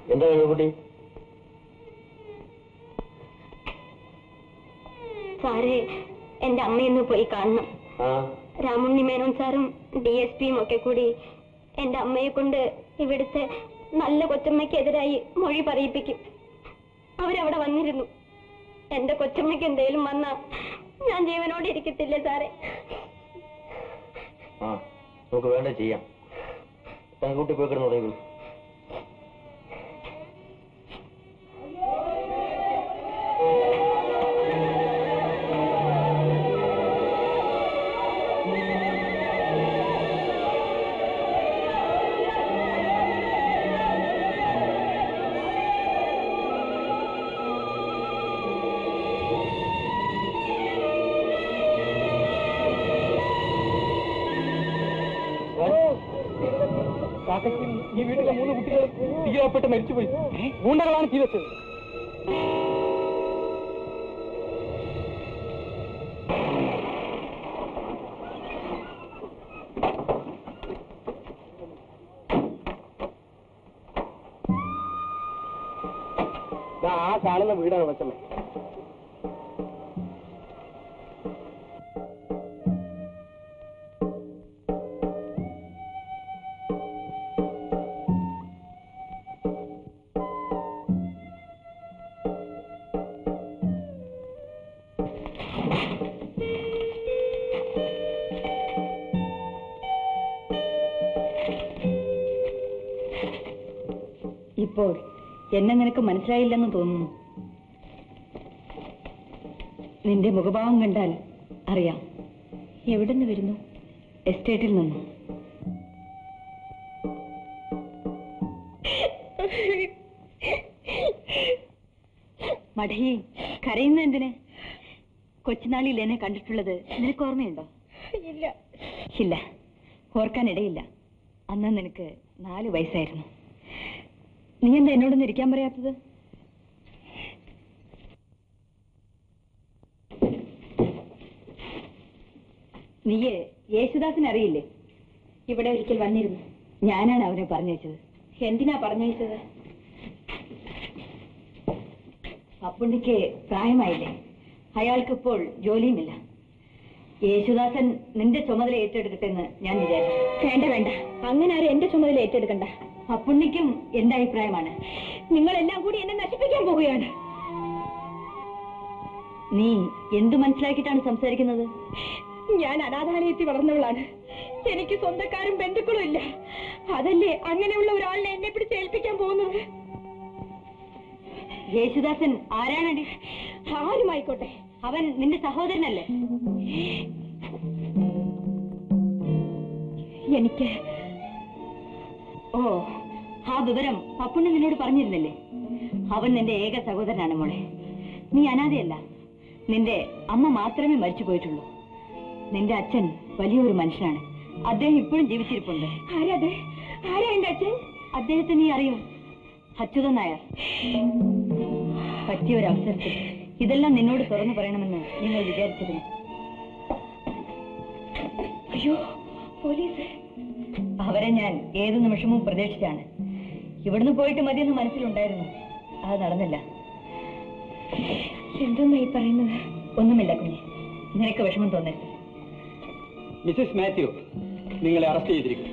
എന്താ കുട്ടി? സാറേ, എന്റെ അമ്മയൊന്ന് പോയി കാണണം. രാമുണ്ണി മേനോൻ സാറും DSPയും ഒക്കെ കൂടി എന്റെ അമ്മയെ കൊണ്ട് ഇവിടുത്തെ നല്ല കൊച്ചമ്മയ്ക്കെതിരായി മൊഴി പറയിപ്പിക്കും. അവരവിടെ വന്നിരുന്നു. എന്റെ കൊച്ചമ്മയ്ക്ക് എന്തേലും വന്നാ ഞാൻ ജീവനോടെ ഇരിക്കത്തില്ലേ സാറേ? നമുക്ക് വേണ്ട ചെയ്യാം. കൂട്ടി പോയി കിടന്നു തുടങ്ങി. ഈ വീട്ടിലെ 3 കുട്ടികൾ തീരപ്പെട്ട് മരിച്ചുപോയി. ഗൂണ്ടകളാണ് തീ വെച്ചത്. ആ കാണുന്ന വീടാണ് കൊച്ചമ്മ. ഇപ്പോൾ എന്നെ നിനക്ക് മനസ്സിലായില്ലെന്ന് തോന്നുന്നു. നിന്റെ മുഖഭാവം കണ്ടാൽ അറിയാം. എവിടെ നിന്ന് വരുന്നു? എസ്റ്റേറ്റിൽ നിന്നും. മടഹി, കരയുന്ന എന്തിന്? കൊച്ചുനാളിൽ എന്നെ കണ്ടിട്ടുള്ളത് നിനക്ക് ഓർമ്മയുണ്ടോ? ഇല്ല. ഇല്ല, ഓർക്കാനിടയില്ല. അന്ന് നിനക്ക് 4 വയസ്സായിരുന്നു. നീ എന്താ എന്നോടൊന്നും ഇരിക്കാൻ പറയാത്തത്? നീയെ യേശുദാസിനെ അറിയില്ലേ? ഇവിടെ ഒരിക്കൽ വന്നിരുന്നു. ഞാനാണ് അവനെ പറഞ്ഞയച്ചത്. എന്തിനാ പറഞ്ഞയച്ചത്? അപ്പുണ്ണിക്ക് പ്രായമായില്ലേ? അയാൾക്കിപ്പോൾ ജോലിയുമില്ല. യേശുദാസൻ നിന്റെ ചുമതല ഏറ്റെടുക്കട്ടെ എന്ന് ഞാൻ വിചാരിച്ചു. വേണ്ട വേണ്ട, അങ്ങനെ ആരും എന്റെ ചുമതല ഏറ്റെടുക്കണ്ട. അപ്പുണ്ണിക്കും എന്റെ അഭിപ്രായമാണ്. നിങ്ങളെല്ലാം കൂടി എന്നെ നശിപ്പിക്കാൻ പോവുകയാണ്. നീ എന്തു മനസ്സിലാക്കിയിട്ടാണ് സംസാരിക്കുന്നത്? ഞാൻ അനാഥാലയത്തിൽ വളർന്നവളാണ്. എനിക്ക് സ്വന്തക്കാരും ബന്ധുക്കളും ഇല്ല. അതല്ലേ അങ്ങനെയുള്ള ഒരാളിനെ എന്നെ പിടിച്ച് ഏൽപ്പിക്കാൻ പോകുന്നത്? യേശുദാസൻ ആരാണടി? ആരുമായിക്കോട്ടെ, അവൻ നിന്റെ സഹോദരനല്ലേ? എനിക്ക് ഓ, ആ വിവരം അപ്പുണ്ണി നിന്നോട് പറഞ്ഞിരുന്നില്ലേ? അവൻ നിന്റെ ഏക സഹോദരനാണ് മോളെ. നീ അനാഥയല്ല. നിന്റെ അമ്മ മാത്രമേ മരിച്ചു പോയിട്ടുള്ളൂ. നിന്റെ അച്ഛൻ വലിയൊരു മനുഷ്യനാണ്. അദ്ദേഹം ഇപ്പോഴും ജീവിച്ചിരിപ്പുണ്ട്. ആരാ എന്റെ അച്ഛൻ? അദ്ദേഹത്തെ നീ അറിയോ? അച്യുതൻ നായർ. പറ്റിയ ഒരു അവസരത്തിൽ ഇതെല്ലാം നിന്നോട് തുറന്നു പറയണമെന്ന് നിങ്ങൾ വിചാരിച്ചിരുന്നു. അയ്യോ, പോലീസ്! അവരെ ഞാൻ ഏതു നിമിഷവും പ്രതീക്ഷിച്ചാണ്. ഇവിടുന്ന് പോയിട്ട് മതിയെന്ന് മനസ്സിലുണ്ടായിരുന്നു. അത് നടന്നില്ല. എന്തൊന്നാ ഈ പറയുന്നത്? ഒന്നുമില്ല കുഞ്ഞെ, നിനക്ക് വിഷമം തോന്നരുത്. മിസസ് മാത്യു നിങ്ങളെ അറസ്റ്റ് ചെയ്തിരിക്കുന്നു.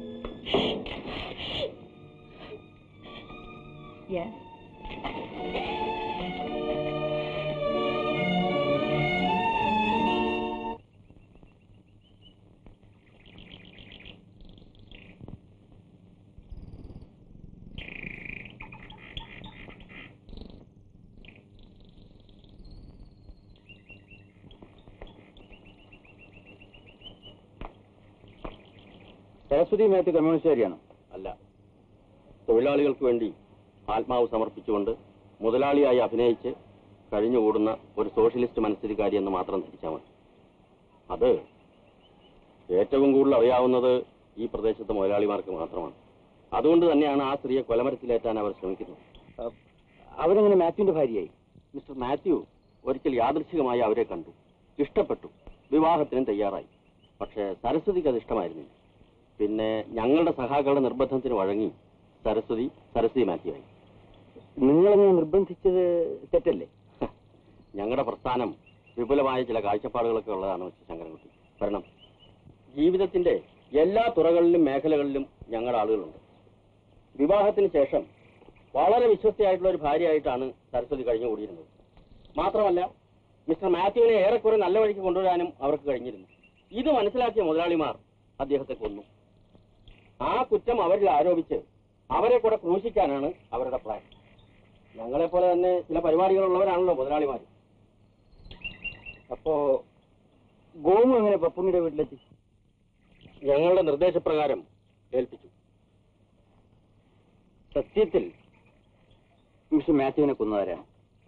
സരസ്വതി മാത്യു കമ്മ്യൂണിസ്റ്റുകാരിയാണ്? അല്ല. തൊഴിലാളികൾക്ക് വേണ്ടി ആത്മാവ് സമർപ്പിച്ചുകൊണ്ട് മുതലാളിയായി അഭിനയിച്ച് കഴിഞ്ഞുകൂടുന്ന ഒരു സോഷ്യലിസ്റ്റ് മനസ്ഥിതിക്കാരി എന്ന് മാത്രം ധരിച്ചാൽ മതി. അത് ഏറ്റവും കൂടുതൽ അറിയാവുന്നത് ഈ പ്രദേശത്തെ മുതലാളിമാർക്ക് മാത്രമാണ്. അതുകൊണ്ട് തന്നെയാണ് ആ സ്ത്രീയെ കൊലമരത്തിലേറ്റാൻ അവർ ശ്രമിക്കുന്നത്. അവരെങ്ങനെ മാത്യുവിന്റെ ഭാര്യയായി? മിസ്റ്റർ മാത്യു ഒരിക്കൽ യാദൃച്ഛികമായി അവരെ കണ്ടു, ഇഷ്ടപ്പെട്ടു, വിവാഹത്തിനും തയ്യാറായി. പക്ഷേ സരസ്വതിക്ക് അത് ഇഷ്ടമായിരുന്നില്ല. പിന്നെ ഞങ്ങളുടെ സഹാക്കളുടെ നിർബന്ധത്തിന് വഴങ്ങി സരസ്വതി മാത്യുവായി. നിങ്ങളെന്നെ നിർബന്ധിച്ചത് തെറ്റല്ലേ? ഞങ്ങളുടെ പ്രസ്ഥാനം വിപുലമായ ചില കാഴ്ചപ്പാടുകളൊക്കെ ഉള്ളതാണ് മിസ്റ്റർ ശങ്കരൻകുട്ടി. കാരണം ജീവിതത്തിന്റെ എല്ലാ തുറകളിലും മേഖലകളിലും ഞങ്ങളുടെ ആളുകളുണ്ട്. വിവാഹത്തിന് ശേഷം വളരെ വിശ്വസ്തയായിട്ടുള്ള ഒരു ഭാര്യയായിട്ടാണ് സരസ്വതി കഴിഞ്ഞുകൂടിയിരുന്നത്. മാത്രമല്ല മിസ്റ്റർ മാത്യുവിനെ ഏറെക്കുറെ നല്ല വഴിക്ക് കൊണ്ടുവരാനും അവർക്ക് കഴിഞ്ഞിരുന്നു. ഇത് മനസ്സിലാക്കിയ മുതലാളിമാർ അദ്ദേഹത്തെ കൊന്നു. ആ കുറ്റം അവരിൽ ആരോപിച്ച് അവരെ കൂടെ ക്രൂശിക്കാനാണ് അവരുടെ പ്ലാൻ. ഞങ്ങളെപ്പോലെ തന്നെ ചില പരിപാടികളുള്ളവരാണല്ലോ മുതലാളിമാർ. അപ്പോ ഗോമു എങ്ങനെ പപ്പുണ്ണിയുടെ വീട്ടിലെത്തി? ഞങ്ങളുടെ നിർദ്ദേശപ്രകാരം ഏൽപ്പിച്ചു. സത്യത്തിൽ മിസ്റ്റർ മാത്യുവിനെ കൊന്നവരാണ്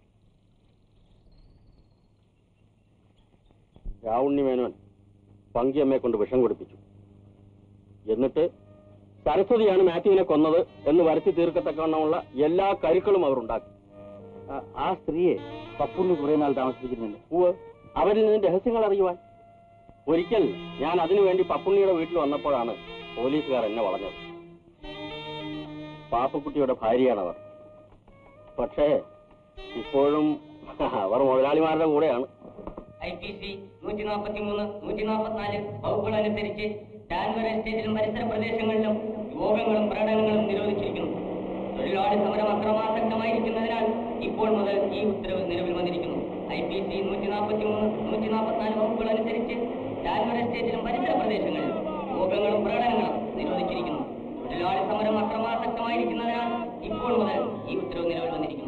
രാവുണ്ണി മേനോൻ പങ്കിയമ്മയെ കൊണ്ട് വിഷം കൊടുപ്പിച്ചു. എന്നിട്ട് സരസ്വതിയാണ് മാത്യുവിനെ കൊന്നത് എന്ന് വരുത്തി തീർക്കത്തക്കവണ്ണമുള്ള എല്ലാ കരുക്കളും അവർ ഉണ്ടാക്കി. ആ സ്ത്രീയെ പപ്പുണ്ണി കുറെ നാൾ താമസിപ്പിച്ചിരുന്നില്ല. അവരിൽ നിന്ന് രഹസ്യങ്ങൾ അറിയുവാൻ. ഒരിക്കൽ ഞാൻ അതിനുവേണ്ടി പപ്പുണ്ണിയുടെ വീട്ടിൽ വന്നപ്പോഴാണ് പോലീസുകാർ എന്നെ വളഞ്ഞത്. പാപ്പക്കുട്ടിയുടെ ഭാര്യയാണവർ. പക്ഷേ ഇപ്പോഴും അവർ മുതലാളിമാരുടെ കൂടെയാണ്. IPC 143, 144 വകുപ്പുകൾ അനുസരിച്ച് ടാൻവർ എസ്റ്റേറ്റിലും പരിസര പ്രദേശങ്ങളിലും യോഗങ്ങളും പ്രകടനങ്ങളും നിരോധിച്ചിരിക്കുന്നു. തൊഴിലാളി സമരം അക്രമാസക്തമായിരിക്കുന്നതിനാൽ ഇപ്പോൾ മുതൽ ഈ ഉത്തരവ് നിലവിൽ വന്നിരിക്കുന്നു. IPC 143, 144 വകുപ്പുകൾ അനുസരിച്ച് ടാൻവർ എസ്റ്റേറ്റിലും പരിസര പ്രദേശങ്ങളിലും യോഗങ്ങളും പ്രകടനങ്ങളും നിരോധിച്ചിരിക്കുന്നു. തൊഴിലാളി സമരം അക്രമാസക്തമായിരിക്കുന്നതിനാൽ ഇപ്പോൾ മുതൽ ഈ ഉത്തരവ് നിലവിൽ വന്നിരിക്കുന്നു.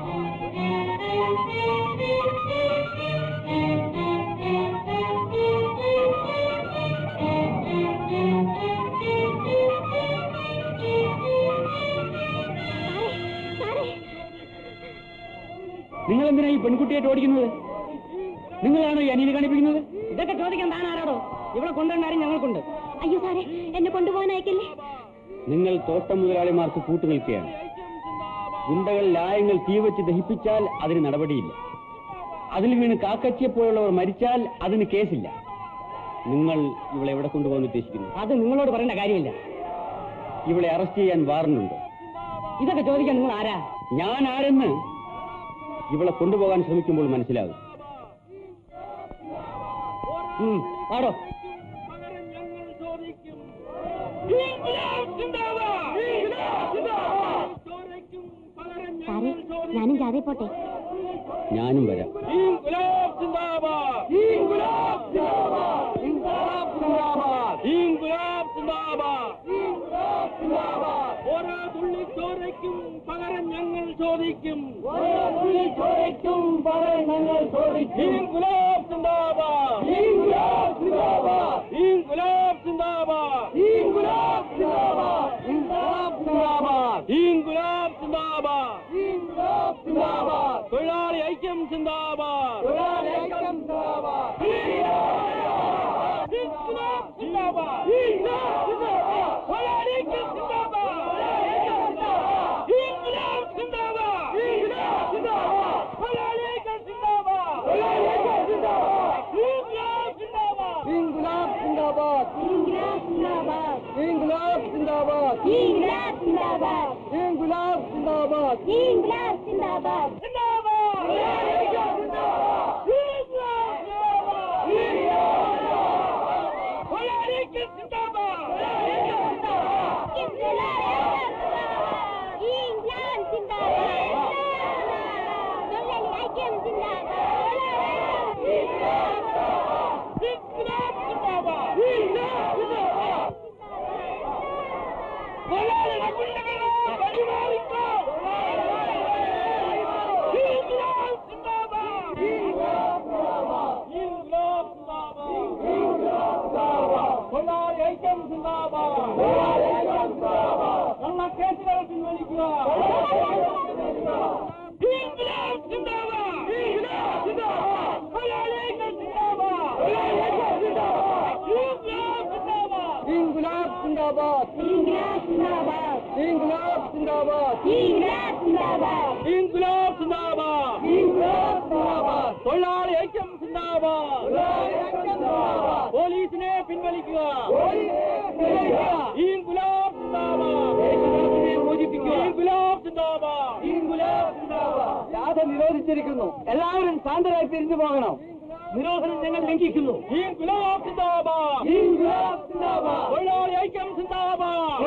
നിങ്ങൾ എന്തിനാ ഈ പെൺകുട്ടിയായിട്ട് ഓടിക്കുന്നത്? നിങ്ങളാണോ ഈ അനീതി കാണിപ്പിക്കുന്നത്? ഇതൊക്കെ ചോദിക്കാൻ താൻ ആരാടോ? ഇവിടെ കൊണ്ടുവന്നാരും ഞങ്ങൾക്കുണ്ട്. അയ്യോ സാറേ, എന്നെ കൊണ്ടുപോകാൻ അയക്കല്ലേ. നിങ്ങൾ തോട്ടം മുതലാളിമാർക്ക് കൂട്ടുനിൽക്കുകയാണ്. ഗുണ്ടകൾ ലായങ്ങൾ തീവച്ച് ദഹിപ്പിച്ചാൽ അതിന് നടപടിയില്ല. അതിൽ വീണ് കാക്കച്ചിയെപ്പോലുള്ളവർ മരിച്ചാൽ അതിന് കേസില്ല. നിങ്ങൾ ഇവളെ എവിടെ കൊണ്ടുപോകാൻ ഉദ്ദേശിക്കുന്നു? അത് നിങ്ങളോട് പറയേണ്ട കാര്യമില്ല. ഇവളെ അറസ്റ്റ് ചെയ്യാൻ വാറണ്ടുണ്ടോ? ഇതൊക്കെ ചോദിക്കാൻ നിങ്ങൾ ആരാ? ഞാൻ ആരെന്ന് ഇവളെ കൊണ്ടുപോകാൻ ശ്രമിക്കുമ്പോൾ മനസ്സിലാകും. ആടോ സാറേ, ഞാനും ജാഥ പോട്ടെ. ഞാനും വരാം. ഓരോ തുള്ളി ചോരയ്ക്കും പകരം ഞങ്ങൾ ചോദിക്കും. ഓരോ തുള്ളി ചോരയ്ക്കും പകരം ഞങ്ങൾ ചോദിക്കും. ഇൻകുലാബ് സിന്ദാബാദ്, ഇൻകുലാബ് സിന്ദാബാദ്, ഇൻകുലാബ് സിന്ദാബാദ്, ഇൻകുലാബ് സിന്ദാബാദ്, ഇൻകുലാബ് സിന്ദാബാദ്, ഇൻകുലാബ് സിന്ദാബാദ്, ഇൻകുലാബ് സിന്ദാബാദ്. തൊഴിലാളി ഐക്യം സിന്ദാബാദ്, തൊഴിലാളി ഐക്യം സിന്ദാബാദ്, ഇൻകുലാബ് സിന്ദാബാദ്, ഇൻകുലാബ് സിന്ദാബാദ്, തൊഴിലാളി ഐക്യം സിന്ദാബാദ്, ഇൻകുലാബ് സിന്ദാബാദ്, ഇൻകുലാബ് സിന്ദാബാദ്, തൊഴിലാളി ഐക്യം സിന്ദാബാദ്, തൊഴിലാളി ഐക്യം സിന്ദാബാദ്, ഇൻകുലാബ് സിന്ദാബാദ്, ഇൻകുലാബ് സിന്ദാബാദ്, ഇൻകുലാബ് സിന്ദാബാദ്, ഇൻകുലാബ് സിന്ദാബാദ്, ഇൻകുലാബ് സിന്ദാബാദ്, ഇൻകുലാബ് സിന്ദാബാദ്, ഇൻകുലാബ് സിന്ദാബാദ്, സിന്ദാബാദ്, തൊഴിലാളി ഐക്യം സിന്ദാബാദ്, ഇൻകുലാബ് സിന്ദാബാദ്, തൊഴിലാളി ഐക്യം സിന്ദാബാദ്, ഇൻകുലാബ് സിന്ദാബാദ്, തൊഴിലാളി ഐക്യം സിന്ദാബാദ്, ഇൻകുലാബ് സിന്ദാബാദ്, ഇൻകുലാബ് സിന്ദാബാദ്. തൊഴിലാളിയുടെ ഗുണ്ടകളെ പരിപാലിക്കൂ. ഇൻകുലാബ് സിന്ദാബാദ്, ഇൻകുലാബ് സിന്ദാബാദ്, ഇൻകുലാബ് സിന്ദാബാദ്, തൊഴിലാളി ഐക്യം സിന്ദാബാദ്, തൊഴിലാളി ഐക്യം സിന്ദാബാദ്. കള്ളക്കേസുകൾ പിൻവലിക്കുക. ഇൻകുലാബ് സിന്ദാബാദ്, ഇൻകുലാബ് സിന്ദാബാദ്, തൊഴിലാളി ഐക്യം സിന്ദാബാദ്, തൊഴിലാളി ഐക്യം സിന്ദാബാദ്, ഇൻകുലാബ് സിന്ദാബാദ്, ഇൻകുലാബ് സിന്ദാബാദ്, ഇൻകുലാബ് സിന്ദാബാദ്, ഇൻകുലാബ് സിന്ദാബാദ്, ഇൻകുലാബ് സിന്ദാബാദ്, ഇൻകുലാബ് സിന്ദാബാദ്, ഇൻകുലാബ് സിന്ദാബാദ്, തൊഴിലാളി ഐക്യം സിന്ദാബാദ്, തൊഴിലാളി ഐക്യം സിന്ദാബാദ്, പോലീസിനെ പിൻവലിക്കുക. ഇൻകുലാബ് സിന്ദാബാദ്, ദേശഭക്തിനെ മോചിപ്പിക്കുക. ഇൻകുലാബ് സിന്ദാബാദ്, ഇൻകുലാബ് നിരോധിച്ചിരിക്കുന്നു. എല്ലാവരും ശാന്തരായി തിരിഞ്ഞു പോകണം. നിരോധനം ഞങ്ങൾ ലംഘിക്കുന്നു. തൊഴിലാളി ഐക്യം സിന്ദാബാദ്.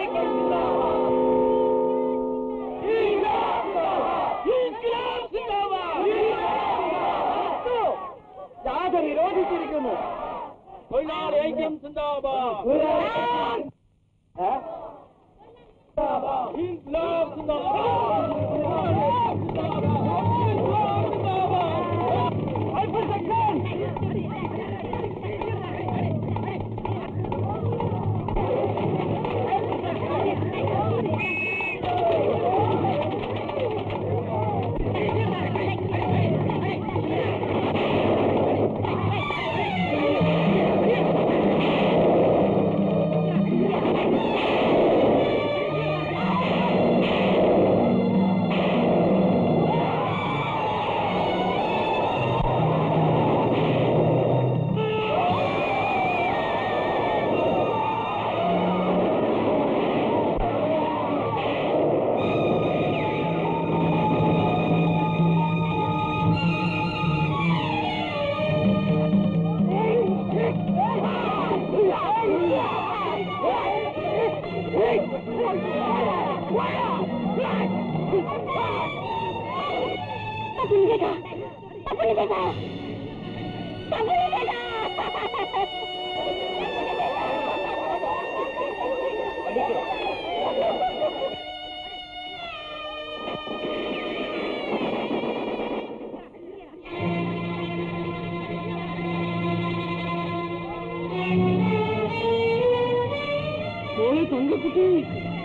ജാഥ നിരോധിച്ചിരിക്കുന്നു. തൊഴിലാളി ഐക്യം സിന്ദാബാദ്. ഇൻക്ലാബ് സിന്ദാബാദ്. തങ്കക്കുട്ടി